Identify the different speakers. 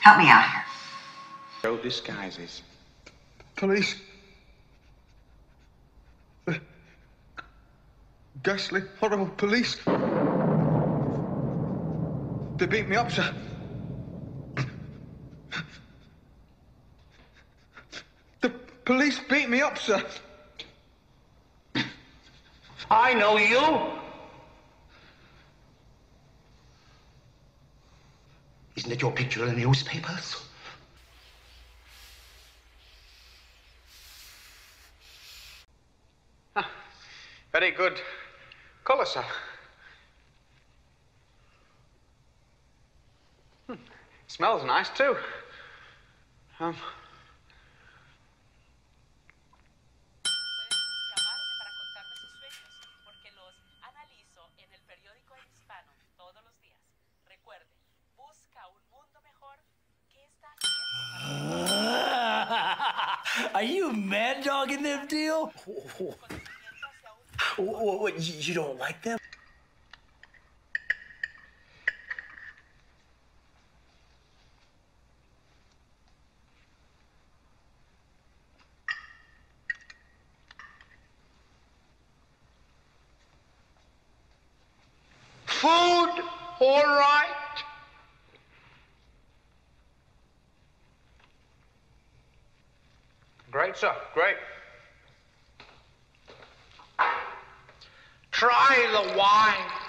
Speaker 1: Help me out here.
Speaker 2: No disguises.
Speaker 3: Police. Ghastly, horrible police. They beat me up, sir. The police beat me up, sir.
Speaker 2: I know you.
Speaker 4: Isn't it your picture in the newspapers?
Speaker 2: Very good colour, sir. Smells nice, too.
Speaker 5: Are you mad dogging them deal? What, you don't like them?
Speaker 2: Food, all right. Great, sir, great. Try the wine.